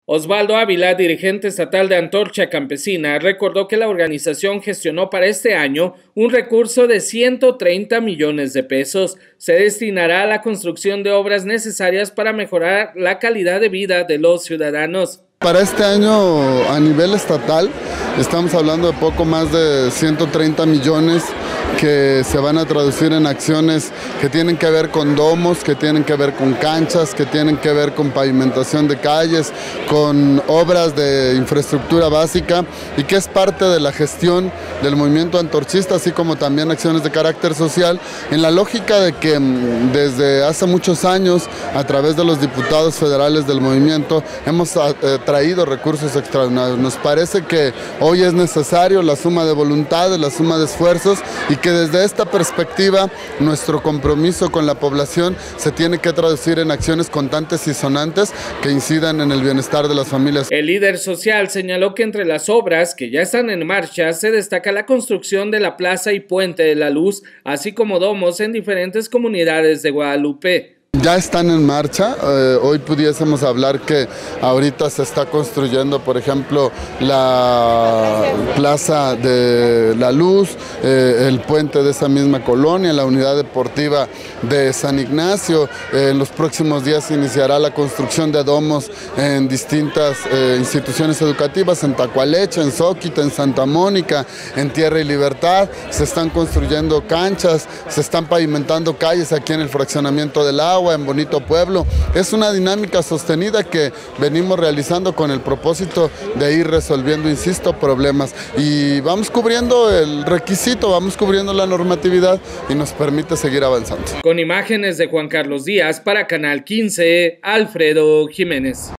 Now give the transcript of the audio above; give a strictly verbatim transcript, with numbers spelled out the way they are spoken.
Osvaldo Ávila, dirigente estatal de Antorcha Campesina, recordó que la organización gestionó para este año un recurso de ciento treinta millones de pesos. Se destinará a la construcción de obras necesarias para mejorar la calidad de vida de los ciudadanos. Para este año a nivel estatal estamos hablando de poco más de ciento treinta millones que se van a traducir en acciones que tienen que ver con domos, que tienen que ver con canchas, que tienen que ver con pavimentación de calles, con obras de infraestructura básica y que es parte de la gestión del movimiento antorchista, así como también acciones de carácter social, en la lógica de que desde hace muchos años, a través de los diputados federales del movimiento, hemos eh, traído recursos extraordinarios. Nos parece que hoy es necesario la suma de voluntades, la suma de esfuerzos y que desde esta perspectiva nuestro compromiso con la población se tiene que traducir en acciones constantes y sonantes que incidan en el bienestar de las familias. El líder social señaló que entre las obras que ya están en marcha se destaca la construcción de la Plaza y Puente de la Luz, así como domos en diferentes comunidades de Guadalupe. Ya están en marcha, eh, hoy pudiésemos hablar que ahorita se está construyendo, por ejemplo, la Plaza de la Luz, eh, el puente de esa misma colonia, la unidad deportiva de San Ignacio. Eh, en los próximos días se iniciará la construcción de domos en distintas eh, instituciones educativas, en Tacualeche, en Zóquita, en Santa Mónica, en Tierra y Libertad. Se están construyendo canchas, se están pavimentando calles aquí en el fraccionamiento del Agua, en Bonito Pueblo. Es una dinámica sostenida que venimos realizando con el propósito de ir resolviendo, insisto, problemas, y vamos cubriendo el requisito, vamos cubriendo la normatividad y nos permite seguir avanzando. Con imágenes de Juan Carlos Díaz para Canal quince, Alfredo Jiménez.